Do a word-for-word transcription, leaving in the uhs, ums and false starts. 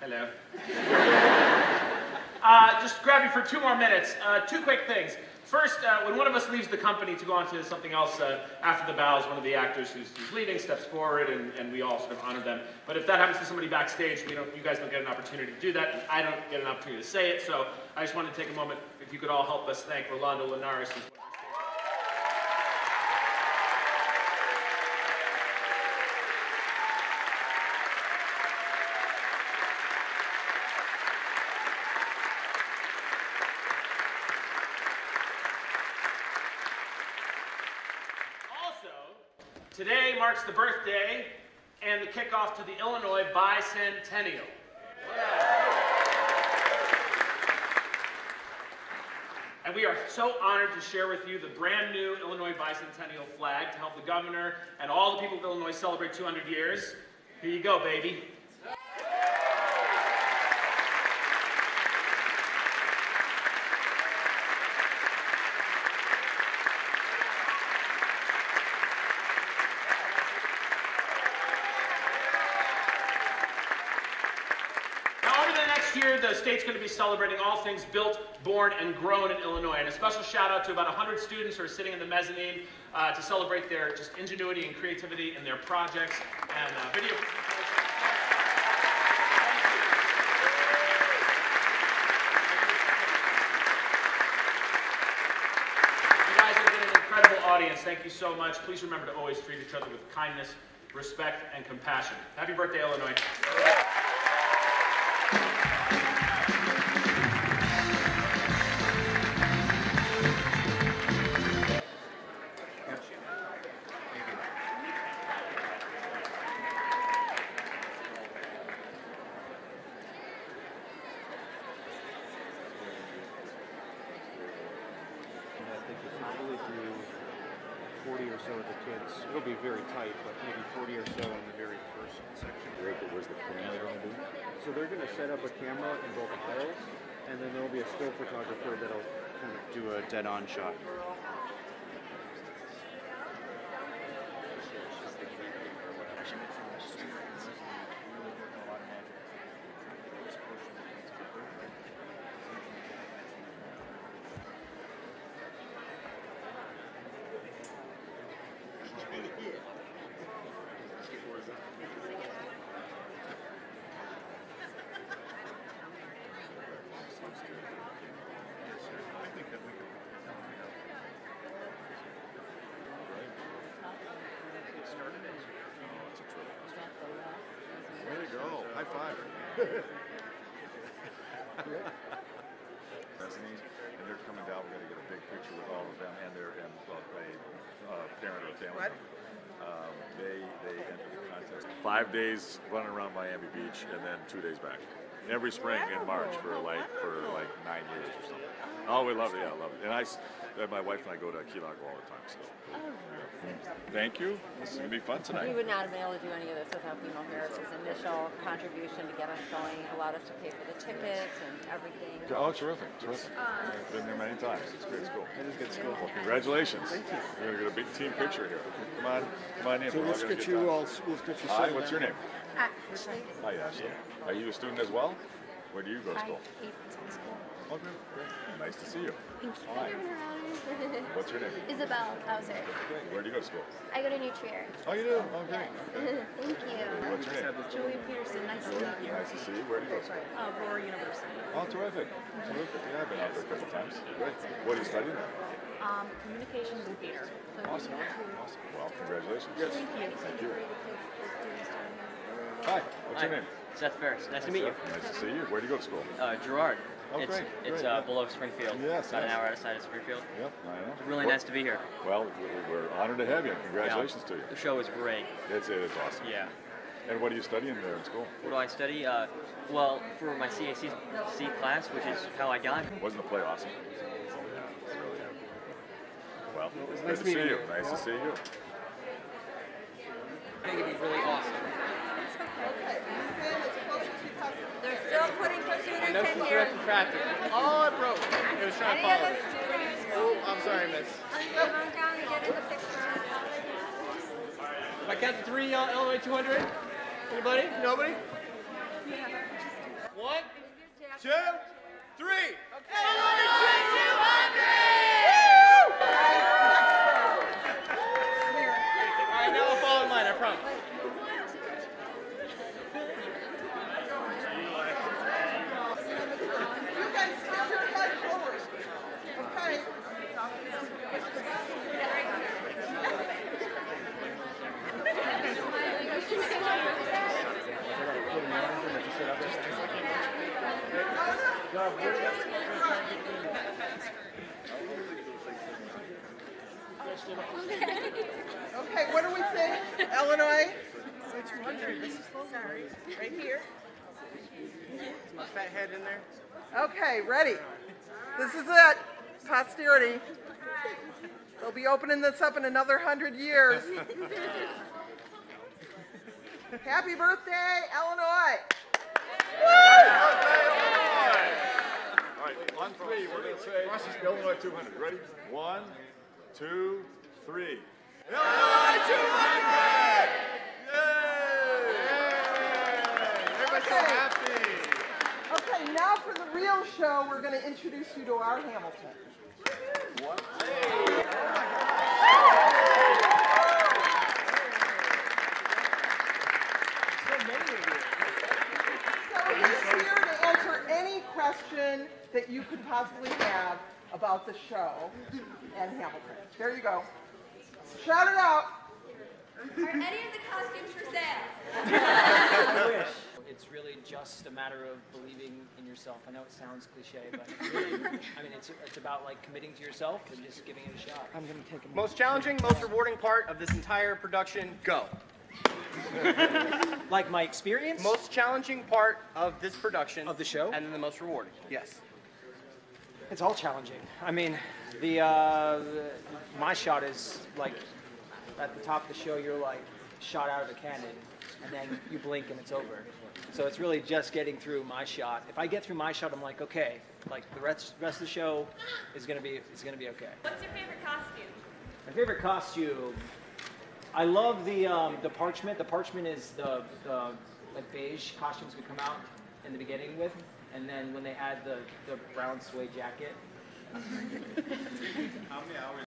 Hello. uh, just grab you for two more minutes. Uh, two quick things. First, uh, when one of us leaves the company to go on to something else uh, after the bows, one of the actors who's, who's leaving steps forward, and, and we all sort of honor them. But if that happens to somebody backstage, we don't, you guys don't get an opportunity to do that, and I don't get an opportunity to say it. So I just wanted to take a moment, if you could all help us thank Rolando Linares, who's Today marks the birthday and the kickoff to the Illinois Bicentennial. And we are so honored to share with you the brand new Illinois Bicentennial flag to help the governor and all the people of Illinois celebrate two hundred years. Here you go, baby. Year, the state's going to be celebrating all things built, born, and grown in Illinois. And a special shout out to about one hundred students who are sitting in the mezzanine uh, to celebrate their just ingenuity and creativity in their projects and uh, video presentations. You guys have been an incredible audience. Thank you so much. Please remember to always treat each other with kindness, respect, and compassion. Happy birthday, Illinois. forty or so of the kids. It'll be very tight, but maybe forty or so in the very first section. Where's the camera going to be? So they're going to set up a camera in both barrels, and then there'll be a still photographer that'll kind of do a dead-on shot. Way to go. High five. That's neat. And they're coming down. We're going to get a big picture with all of them and their and well, a uh, parent or family. What? Um, they they entered the contest. Five days running around Miami Beach and then two days back. Every spring in March for like for like nine years or something. Oh, we love it. Yeah, I love it. And I, my wife and I go to Key Largo all the time. So. Thank you. This is going to be fun tonight. We would not have been able to do any of this without BMO Harris's initial contribution to get us going, allowed us to pay for the tickets and everything. Oh, terrific, terrific. I've been there many times. It's a great school. It is a good school. Well, congratulations. Thank you. We're going to get a big team picture here. Come on, come on in. So let's get you all, let's get you Hi, what's your name? Ashley. Hi, Ashley. Are you a student as well? Where do you go to school? I hate school. Okay, great. Nice to see you. Thank you. Hi. What's your name? Isabel Hauser. Where do you go to school? I go to New Trier. Oh, you do? Okay. Thank you. What's your name? Julia Peterson, nice to meet you. Nice to see you. Where do you go to school? Uh, Aurora University. Oh, terrific. Terrific. Yeah, I've been out there a couple times. Great. What are you studying there? Um, communications and theater. Awesome. Awesome. Well, congratulations. Yes. Thank you. Thank you. Hi. What's your Hi. name? Seth Ferris. Nice to meet you. Nice to see you. Where do you go to school? Uh, Gerard. Oh, it's great, it's great, uh, yeah. below Springfield. Yes, About yes. an hour outside of Springfield. Yep, I know. It's really Well- nice to be here. Well, we're honored to have you. Congratulations Yeah. to you. The show is great. It's, it is awesome. Yeah. And what are you studying there in school? What do I study? Uh, well, for my C A C C class, which is how I got here. Wasn't the play awesome? Yeah, it's really good. Well, it's nice good to see meeting you. you. Nice to see you. I think it'd be really awesome. They're still putting students No in here. traffic. Oh, it broke. It was trying to Any follow. other students? Oh, I'm sorry, miss. Come on down and get in the picture. If I count to three, uh, Illinois two hundred. Anybody? Nobody? two, three. All right, now I'll fall in line, I promise. You guys stick your head forward. Okay. Okay, what do we say? Illinois? Sorry. Right here. Is my fat head in there? Okay, ready. This is it. Posterity. They'll be opening this up in another hundred years. Happy birthday, Illinois! All right, on three, we're going to say Illinois two hundred. Ready? One, two, three. Illinois two hundred! Yay! Everybody's so Okay. happy. Okay, now for the real show, we're going to introduce you to our Hamilton. What? So he's here to answer any question that you could possibly have about the show and Hamilton. There you go. Shout it out. Are any of the costumes for sale? It's really just a matter of believing in yourself. I know it sounds cliche, but really, I mean, it's it's about like committing to yourself and just giving it a shot. I'm going to take a Most challenging, most rewarding part of this entire production, go. Like my experience Most challenging part of this production. of the show. And then the most rewarding. Yes. It's all challenging. I mean, the, uh, the my shot is like at the top of the show. You're like shot out of a cannon, and then you blink and it's over. So it's really just getting through my shot. If I get through my shot, I'm like, okay, like the rest rest of the show is gonna be is gonna be okay. What's your favorite costume? My favorite costume. I love the um, the parchment. The parchment is the, the like beige costumes we come out in the beginning with, and then when they add the, the brown suede jacket. How many hours